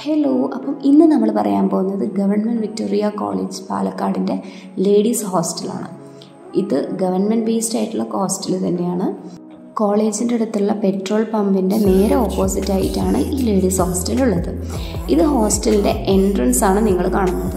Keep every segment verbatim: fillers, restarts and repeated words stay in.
Hello, അപ്പം ഇന്ന് നമ്മൾ പറയാൻ പോകുന്നത് ഗവൺമെൻറ് വിക്ടോറിയ കോളേജ് പാലക്കാടിൻ്റെ ലേഡീസ് ഹോസ്റ്റലാണ്. ഇത് ഗവൺമെൻറ് ബേസ്ഡ് ആയിട്ടുള്ള ഹോസ്റ്റൽ തന്നെയാണ്. കോളേജിൻ്റെ അടുത്തുള്ള പെട്രോൾ പമ്പിൻ്റെ നേരെ ഓപ്പോസിറ്റ് ആയിട്ടാണ് ഈ ലേഡീസ് ഹോസ്റ്റലുള്ളത്. ഇത് ഹോസ്റ്റലിൻ്റെ എൻട്രൻസ് ആണ് നിങ്ങൾ കാണുന്നത്.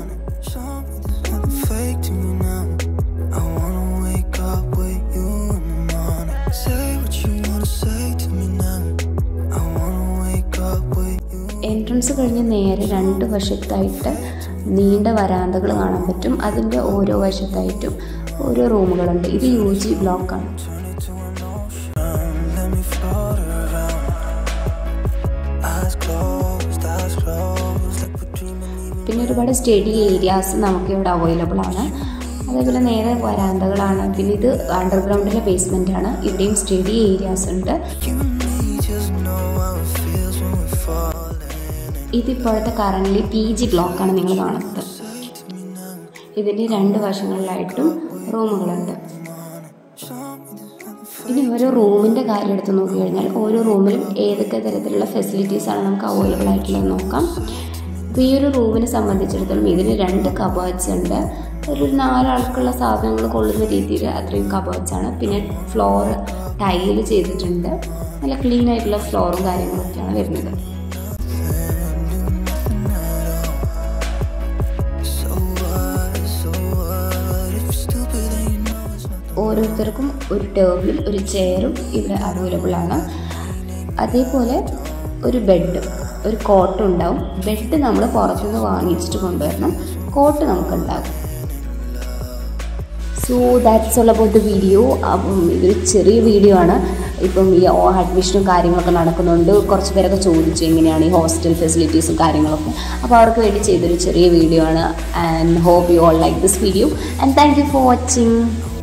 എൻട്രൻസ് കഴിഞ്ഞ് നേരെ രണ്ട് വശത്തായിട്ട് നീണ്ട വരാന്തകൾ കാണാൻ പറ്റും. അതിൻ്റെ ഓരോ വശത്തായിട്ടും ഓരോ റൂമുകളുണ്ട്. ഇത് യു ജി ബ്ലോക്കാണ്. പിന്നെ ഒരുപാട് സ്റ്റഡി ഏരിയാസ് നമുക്കിവിടെ അവൈലബിൾ ആണ്. അതേപോലെ നേരെ വരാന്തകളാണ്. പിന്നെ ഇത് അണ്ടർഗ്രൗണ്ടിലെ ബേസ്മെൻ്റ് ആണ്. ഇവിടെയും സ്റ്റഡി ഏരിയാസ് ഉണ്ട്. ഇതിപ്പോഴത്തെ കറൻ്റ് പി ജി ബ്ലോക്കാണ് നിങ്ങൾ കാണുന്നത്. ഇതിൻ്റെ രണ്ട് വശങ്ങളിലായിട്ടും റൂമുകളുണ്ട്. ഇനി ഓരോ റൂമിൻ്റെ കാര്യം എടുത്ത് നോക്കി കഴിഞ്ഞാൽ ഓരോ റൂമിലും ഏതൊക്കെ തരത്തിലുള്ള ഫെസിലിറ്റീസാണ് നമുക്ക് അവൈലബിൾ ആയിട്ടുള്ളത് നോക്കാം. ഇപ്പോൾ ഈ ഒരു റൂമിനെ സംബന്ധിച്ചിടത്തോളം ഇതിന് രണ്ട് കബേർഡ്സ് ഉണ്ട്. ഒരു നാലാൾക്കുള്ള സാധനങ്ങൾ കൊള്ളുന്ന രീതിയിൽ അത്രയും കബേർഡ്സാണ്. പിന്നെ ഫ്ലോർ ടൈല് ചെയ്തിട്ടുണ്ട്. നല്ല ക്ലീൻ ആയിട്ടുള്ള ഫ്ലോറും കാര്യങ്ങളൊക്കെയാണ് വരുന്നത്. ഓരോരുത്തർക്കും ഒരു ടേബിളും ഒരു ചെയറും ഇവിടെ അവൈലബിൾ ആണ്. അതേപോലെ ഒരു ബെഡ്, ഒരു കോട്ട് ഉണ്ടാവും. ബെഡ് നമ്മൾ പുറത്തുനിന്ന് വാങ്ങിച്ചിട്ട് കൊണ്ടുവരണം. കോട്ട് നമുക്കുണ്ടാകും. So that's all about the video. അപ്പം ഇതൊരു ചെറിയ വീഡിയോ ആണ്. ഇപ്പം ഈ അഡ്മിഷനും കാര്യങ്ങളൊക്കെ നടക്കുന്നുണ്ട്. കുറച്ച് പേരൊക്കെ ചോദിച്ചു എങ്ങനെയാണ് ഈ ഹോസ്റ്റൽ ഫെസിലിറ്റീസും കാര്യങ്ങളൊക്കെ. അപ്പോൾ അവർക്ക് വേണ്ടി ചെയ്തൊരു ചെറിയ വീഡിയോ ആണ്. And hope you all like this video and thank you for watching.